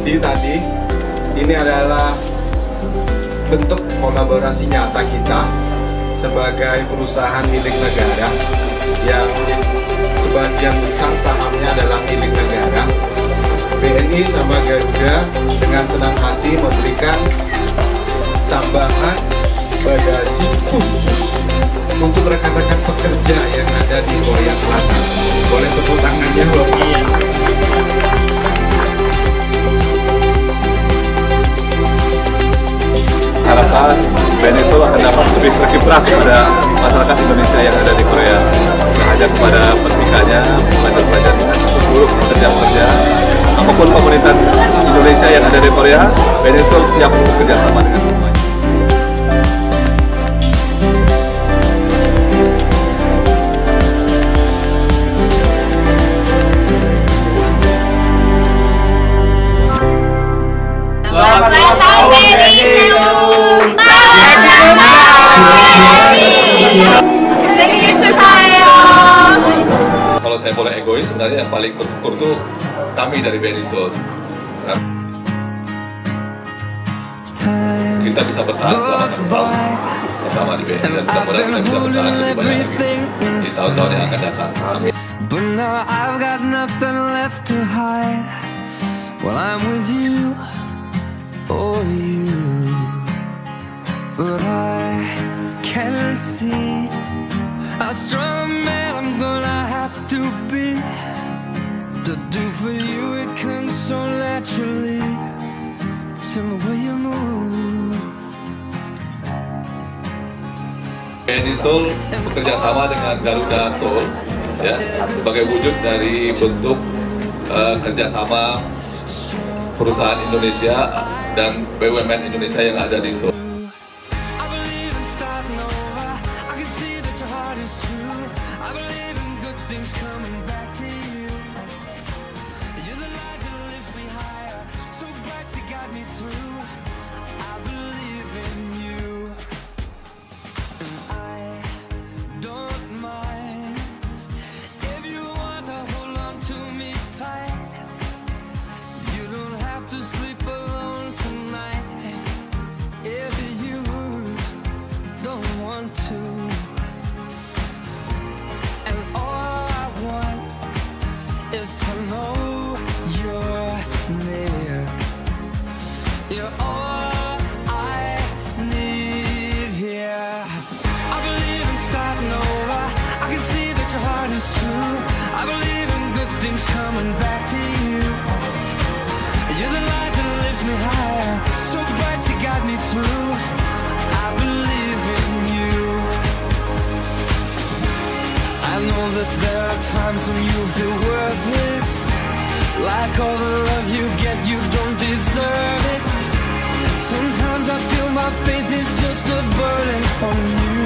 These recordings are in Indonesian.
cermati tadi, ini adalah bentuk kolaborasi nyata kita sebagai perusahaan milik negara yang sebagian besar sahamnya adalah milik negara. BNI sama Garuda dengan senang hati memberikan tambahan bagasi khusus untuk rekan-rekan pekerja yang ada di Korea Selatan. Boleh tepuk tangannya, Bapak. Harapan BNI Seoul akan dapat lebih berkiprah kepada masyarakat Indonesia yang ada di Korea. Mengajak kepada pertikanya, pelajar-pelajar dengan seluruh pekerja-pekerja, apapun komunitas Indonesia yang ada di Korea, BNI Seoul siap bekerja sama dengan semuanya. Selamat ulang tahun BNI Seoul! 생일 축하해요. Kalau saya boleh egois, sebenarnya yang paling bersyukur tuh kami dari BNI Seoul. Kita bisa bertahan selama 1 tahun bersama di BNI, dan mudah-mudahan kita bisa bertahan lebih banyak lagi di tahun-tahun yang akan datang. Amin. But now I've got nothing left to hide while I'm with you, oh you. But I can't see how strong a man I'm gonna have to be to do for you. It comes so naturally, it's in the way you move. BNI Seoul bekerja sama dengan Garuda Seoul, ya, sebagai wujud dari bentuk kerjasama perusahaan Indonesia dan BUMN Indonesia yang ada di Seoul. You're all I need here. I believe in starting over. I can see that your heart is true. I believe in good things coming back to you. You're the light that lifts me higher, so bright you got me through. I believe in you. I know that there are times when you feel worthless, like all the love you get, you don't deserve it. Sometimes I feel my faith is just a burden on you.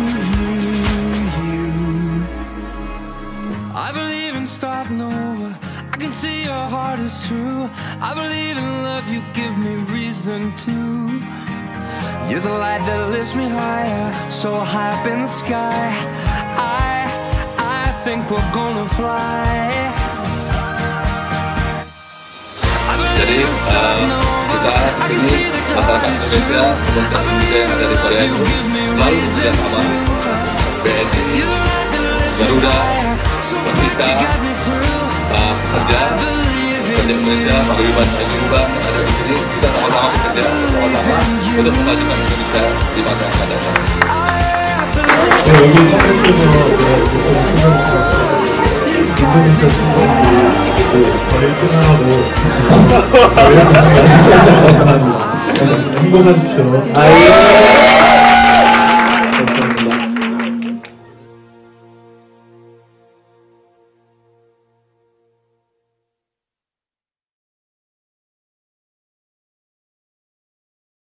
I believe in starting over. I can see your heart is true. I believe in love, you give me reason to. You're the light that lifts me higher, so high up in the sky. I think we're gonna fly. Jadi kita di sini masyarakat Indonesia, komunitas Indonesia yang ada di Korea itu selalu bekerja sama BNI, Garuda, Pertika, kerja Indonesia, Paguyuban juga yang ada di sini. Kita sama-sama bekerja sama-sama untuk memajukan Indonesia di masa yang akan datang. 여기 인도네시아 저희 끝나고 저희 행복하십시오.